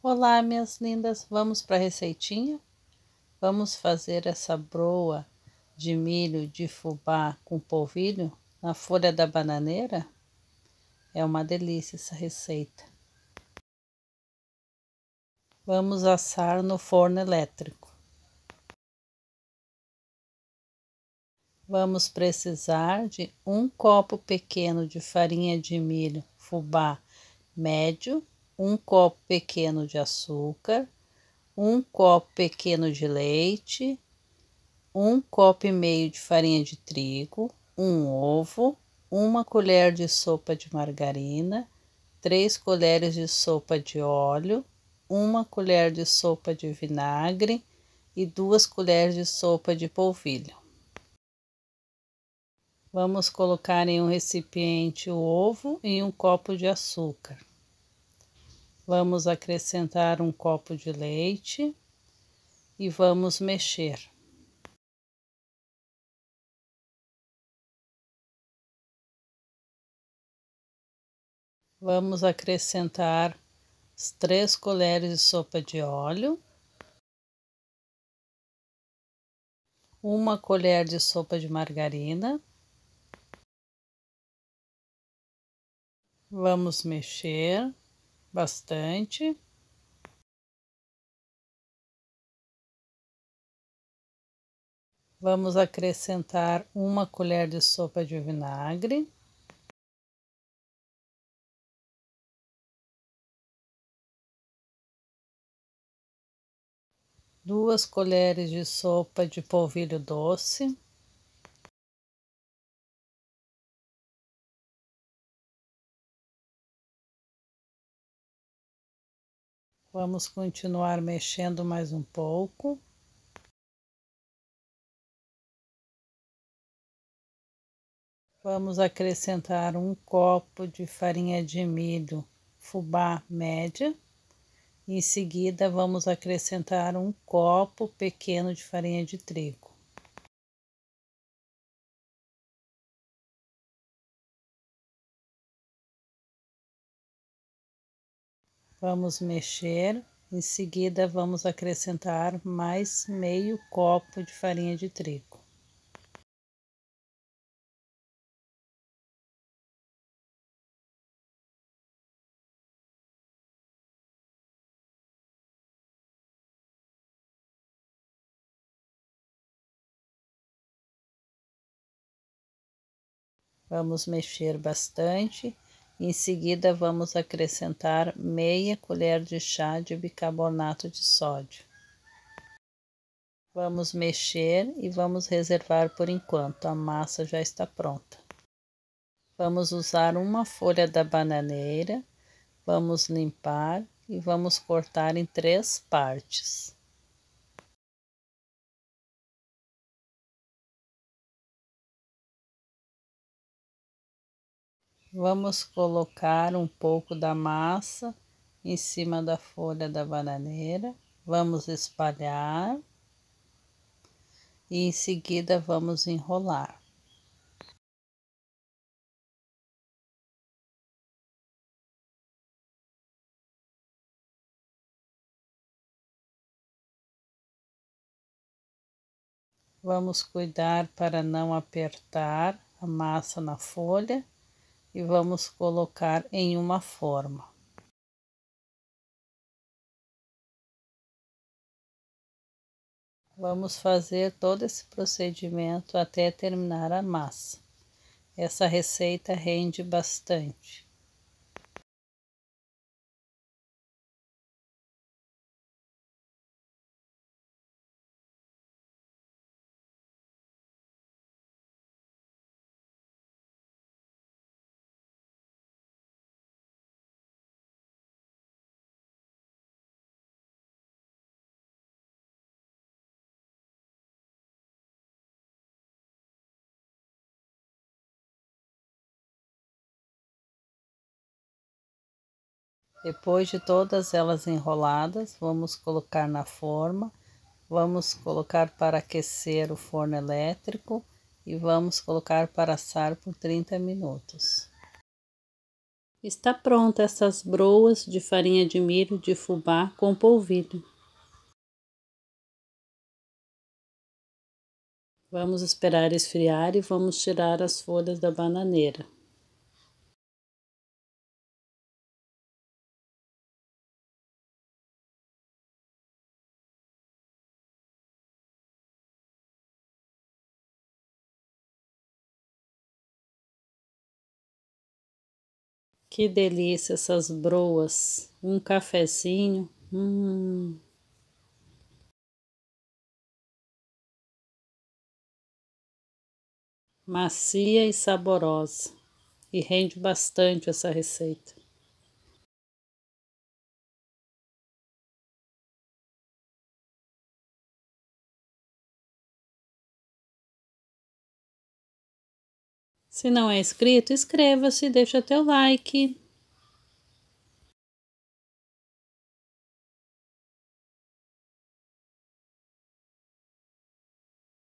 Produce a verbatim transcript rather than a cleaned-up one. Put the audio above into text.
Olá, minhas lindas, vamos para a receitinha? Vamos fazer essa broa de milho de fubá com polvilho na folha da bananeira? É uma delícia essa receita. Vamos assar no forno elétrico. Vamos precisar de um copo pequeno de farinha de milho fubá médio, um copo pequeno de açúcar, um copo pequeno de leite, um copo e meio de farinha de trigo, um ovo, uma colher de sopa de margarina, três colheres de sopa de óleo, uma colher de sopa de vinagre e duas colheres de sopa de polvilho. Vamos colocar em um recipiente o ovo e um copo de açúcar. Vamos acrescentar um copo de leite e vamos mexer. Vamos acrescentar as três colheres de sopa de óleo, uma colher de sopa de margarina. Vamos mexer bastante. Vamos acrescentar uma colher de sopa de vinagre. Duas colheres de sopa de polvilho doce. Vamos continuar mexendo mais um pouco. Vamos acrescentar um copo de farinha de milho fubá média. Em seguida, vamos acrescentar um copo pequeno de farinha de trigo. Vamos mexer. Em seguida, vamos acrescentar mais meio copo de farinha de trigo. Vamos mexer bastante. Em seguida, vamos acrescentar meia colher de chá de bicarbonato de sódio. Vamos mexer e vamos reservar por enquanto, a massa já está pronta. Vamos usar uma folha da bananeira, vamos limpar e vamos cortar em três partes. Vamos colocar um pouco da massa em cima da folha da bananeira, vamos espalhar e em seguida vamos enrolar. Vamos cuidar para não apertar a massa na folha e vamos colocar em uma forma. Vamos fazer todo esse procedimento até terminar a massa. Essa receita rende bastante. Depois de todas elas enroladas, vamos colocar na forma, vamos colocar para aquecer o forno elétrico e vamos colocar para assar por trinta minutos. Está pronta essas broas de farinha de milho de fubá com polvilho. Vamos esperar esfriar e vamos tirar as folhas da bananeira. Que delícia essas broas! Um cafezinho. Hum. Macia e saborosa. E rende bastante essa receita. Se não é inscrito, inscreva-se e deixa teu like.